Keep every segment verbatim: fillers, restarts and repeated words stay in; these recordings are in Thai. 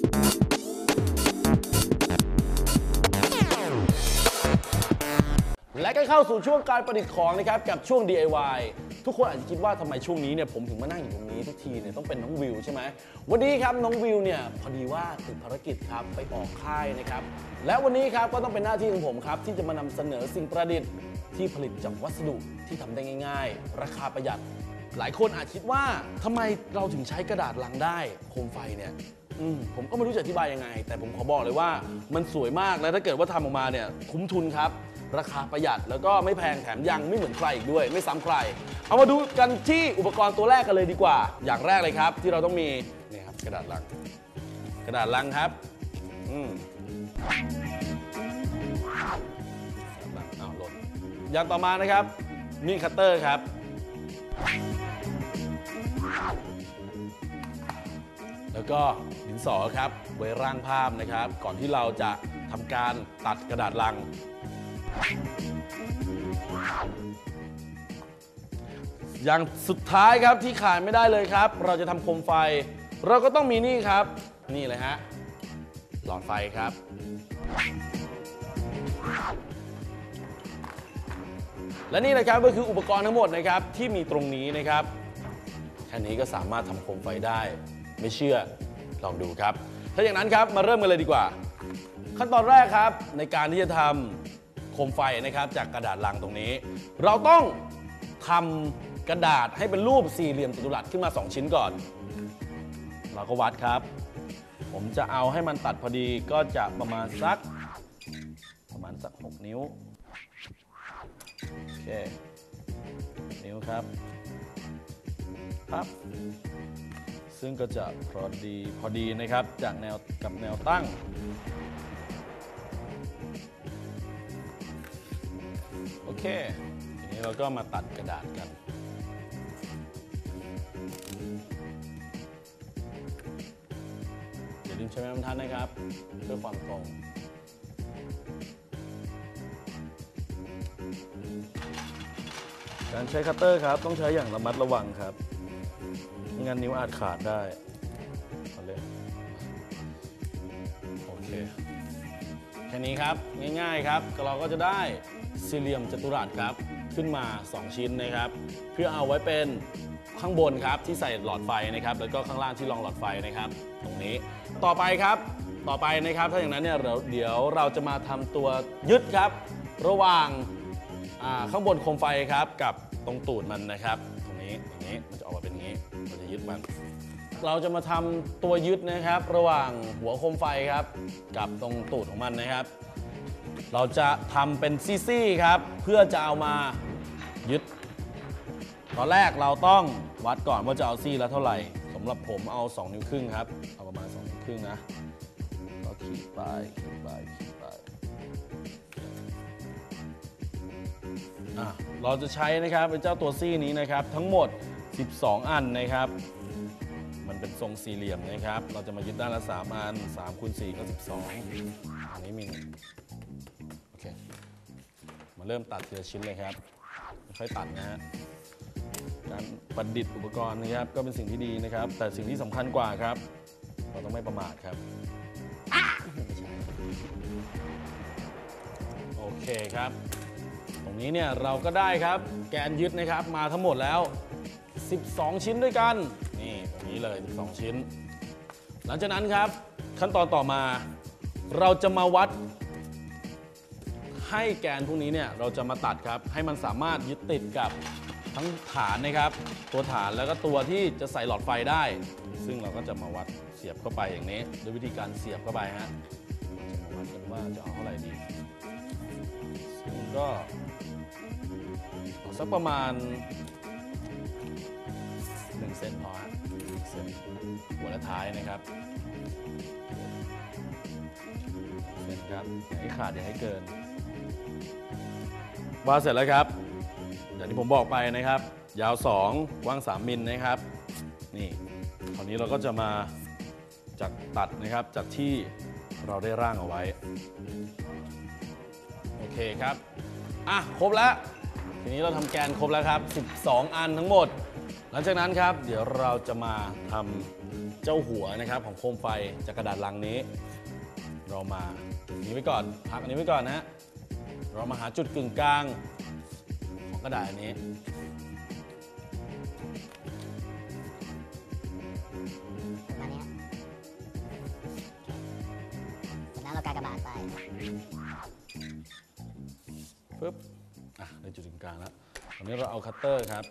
และก็เข้าสู่ช่วงการประดิษฐ์ของนะครับกับช่วง ดี ไอ วาย ทุกคนอาจจะคิดว่าทำไมช่วงนี้เนี่ยผมถึงมานั่งอยู่ตรงนี้ทุกทีเนี่ยต้องเป็นน้องวิวใช่ไหมวันนี้ครับน้องวิวเนี่ยพอดีว่าติดภารกิจครับไปออกค่ายนะครับและวันนี้ครับก็ต้องเป็นหน้าที่ของผมครับที่จะมานำเสนอสิ่งประดิษฐ์ที่ผลิตจากวัสดุที่ทำได้ง่ายๆราคาประหยัดหลายคนอาจคิดว่าทำไมเราถึงใช้กระดาษลังได้โคมไฟเนี่ยอืมผมก็ไม่รู้จะอธิบายยังไงแต่ผมขอบอกเลยว่ามันสวยมากและถ้าเกิดว่าทำออกมาเนี่ยคุ้มทุนครับราคาประหยัดแล้วก็ไม่แพงแถมยังไม่เหมือนใครอีกด้วยไม่ซ้ำใครเอามาดูกันที่อุปกรณ์ตัวแรกกันเลยดีกว่าอย่างแรกเลยครับที่เราต้องมีนี่ครับกระดาษลังกระดาษลังครับอืมเอาหล่นอย่างต่อมานะครับมีดคัตเตอร์ครับแล้วก็ดินสอครับไว้ร่างภาพนะครับก่อนที่เราจะทำการตัดกระดาษลังอย่างสุดท้ายครับที่ขาดไม่ได้เลยครับเราจะทำโคมไฟเราก็ต้องมีนี่ครับนี่เลยฮะหลอดไฟครับและนี่นะครับก็คืออุปกรณ์ทั้งหมดนะครับที่มีตรงนี้นะครับแค่นี้ก็สามารถทำโคมไฟได้ไม่เชื่อลองดูครับถ้าอย่างนั้นครับมาเริ่มกันเลยดีกว่าขั้นตอนแรกครับในการที่จะทำโคมไฟนะครับจากกระดาษลังตรงนี้เราต้องทำกระดาษให้เป็นรูปสี่เหลี่ยมจัตุรัสขึ้นมาสองชิ้นก่อนเราก็วัดครับผมจะเอาให้มันตัดพอดีก็จะประมาณสักประมาณสักหกนิ้วโอเคนิ้วครับปั๊บซึ่งก็จะพอดีพอดีนะครับจากแนวกับแนวตั้งโอเคทีนี้เราก็มาตัดกระดาษกันอย่าลืมใช้ไม้บรรทัดนะครับเพื่อความตรงการใช้คัตเตอร์ครับต้องใช้อย่างระมัดระวังครับไม่งั้นนิ้วอาจขาดได้เอาเลยโอเคแค่นี้ครับง่ายๆครับเราก็จะได้สี่เหลี่ยมจัตุรัสครับขึ้นมาสองชิ้นนะครับเพื่อเอาไว้เป็นข้างบนครับที่ใส่หลอดไฟนะครับแล้วก็ข้างล่างที่รองหลอดไฟนะครับตรงนี้ต่อไปครับต่อไปนะครับถ้าอย่างนั้นเนี่ยเดี๋ยวเราจะมาทำตัวยึดครับระหว่างข้างบนโคมไฟครับกับตรงตูดมันนะครับตรงนี้อย่างนี้มันจะออกมาเป็นอย่างนี้เราจะยึดมันเราจะมาทำตัวยึดนะครับระหว่างหัวโคมไฟครับกับตรงตูดของมันนะครับเราจะทำเป็นซี่ๆครับเพื่อจะเอามายึดตอนแรกเราต้องวัดก่อนว่าจะเอาซี่ละเท่าไหร่สำหรับผมเอาสองนิ้วครึ่งครับเอาประมาณสองนิ้วครึ่งนะก็ขีดไปขีดไปขีดไปอ่ะเราจะใช้นะครับเป็นเจ้าตัวซี่นี้นะครับทั้งหมดสิบสองอันนะครับมันเป็นทรงสี่เหลี่ยมนะครับเราจะมายึดด้านละสามอันสามคูณสี่ก็สิบสองอันนี้มีโอเคมาเริ่มตัดทีละชิ้นเลยครับค่อยตัดนะฮะการประดิษฐ์อุปกรณ์นะครับก็เป็นสิ่งที่ดีนะครับแต่สิ่งที่สำคัญกว่าครับเราต้องไม่ประมาทครับโอเคครับตรงนี้เนี่ยเราก็ได้ครับแกนยึดนะครับมาทั้งหมดแล้วสิบสองชิ้นด้วยกันนี่ตรงนี้เลยสิบสองชิ้นหลังจากนั้นครับขั้นตอนต่อมาเราจะมาวัดให้แกนพวกนี้เนี่ยเราจะมาตัดครับให้มันสามารถยึดติดกับทั้งฐานนะครับตัวฐานแล้วก็ตัวที่จะใส่หลอดไฟได้ซึ่งเราก็จะมาวัดเสียบเข้าไปอย่างนี้โดยวิธีการเสียบเข้าไปฮะจะมาวัดกันว่าจะเอาเท่าไหร่ดีซึ่งก็สักประมาณหนึ่งเซนพอฮะเซนหัวและท้ายนะครับเซนครับอย่าให้ขาดอย่าให้เกินวาดเสร็จแล้วครับอย่างที่ผมบอกไปนะครับยาวสองกว้างสามมิลนะครับนี่คราวนี้เราก็จะมาจากตัดนะครับจากที่เราได้ร่างเอาไว้โอเคครับอ่ะครบแล้วทีนี้เราทำแกนครบแล้วครับสิบสองอันทั้งหมดหลังจากนั้นครับเดี๋ยวเราจะมาทำเจ้าหัวนะครับของโคมไฟจากกระดาษลังนี้เรามานี้ไว้ก่อนพักอันนี้ไว้ก่อนนะฮะเรามาหาจุดกึ่งกลางของกระดาษอันนี้ประมาณนี้จากนั้นเรากากระบาดไปปึ๊บอ่ะในจุดกึ่งกลางแล้วตอนนี้เราเอาคัตเตอร์ครับ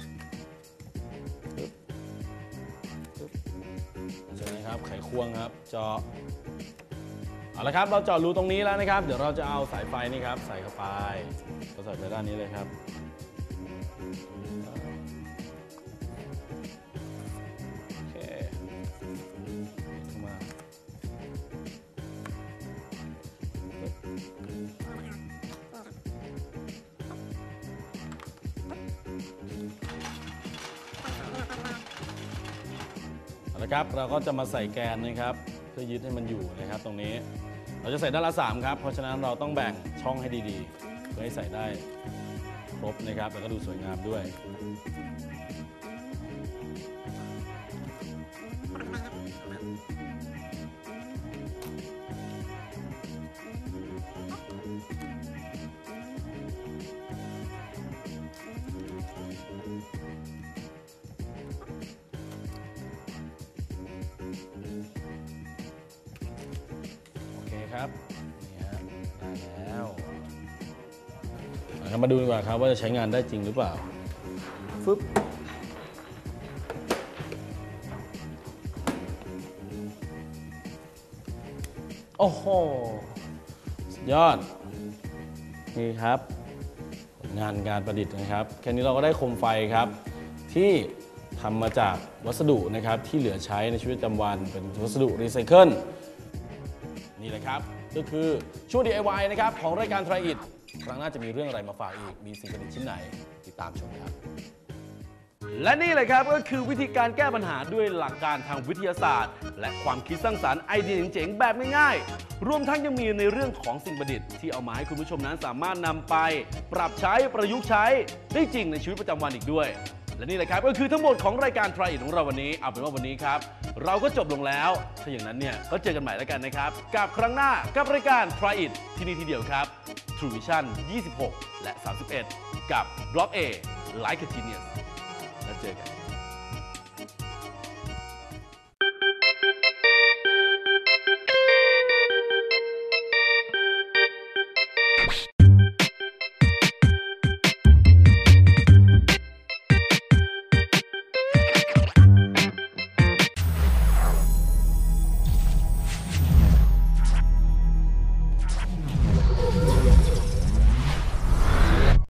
ปึ๊บปึ๊บใช่ไหมครับไขควงครับเจาะเอาละครับเราเจาะรูตรงนี้แล้วนะครับเดี๋ยวเราจะเอาสายไฟนี่ครับใส่เข้าไปก็ใส่ไปด้านนี้เลยครับโอเคเข้ามาเอาละครับเราก็จะมาใส่แกนนะครับเพื่อยึดให้มันอยู่นะครับตรงนี้เราจะใส่ด้านละสามครับเพราะฉะนั้นเราต้องแบ่งช่องให้ดีๆเพื่อให้ใส่ได้ครบนะครับแล้วก็ดูสวยงามด้วยครับนี่ฮะได้แล้วเรามาดูดีกว่าครับว่าจะใช้งานได้จริงหรือเปล่าฟึบโอ้โหสุดยอดนี่ครับงานการประดิษฐ์นะครับแค่นี้เราก็ได้โคมไฟครับที่ทำมาจากวัสดุนะครับที่เหลือใช้ในชีวิตประจำวันเป็นวัสดุรีไซเคิลนี่แหละครับก็คือช่วง ดี ไอ วาย นะครับของรายการ Try It ครั้งหน้าจะมีเรื่องอะไรมาฝากอีกมีสิ่งประดิษฐ์ชิ้นไหนติดตามชมครับและนี่แหละครับก็คือวิธีการแก้ปัญหาด้วยหลักการทางวิทยาศาสตร์และความคิดสร้างสรรค์ไอเดียเจ๋งๆแบบง่ายๆรวมทั้งยังมีในเรื่องของสิ่งประดิษฐ์ที่เอามาให้คุณผู้ชมนั้นสามารถนำไปปรับใช้ประยุกต์ใช้ได้จริงในชีวิตประจำวันอีกด้วยและนี่แหละครับก็คือทั้งหมดของรายการ Try It ของเราวันนี้เอาเป็นว่าวันนี้ครับเราก็จบลงแล้วถ้าอย่างนั้นเนี่ยก็เจอกันใหม่แล้วกันนะครับกับครั้งหน้ากับรายการ Try It ที่นี่ทีเดียวครับ True Vision ยี่สิบหกและสามสิบเอ็ดกับบล็อก A Like a Genius แล้วเจอกัน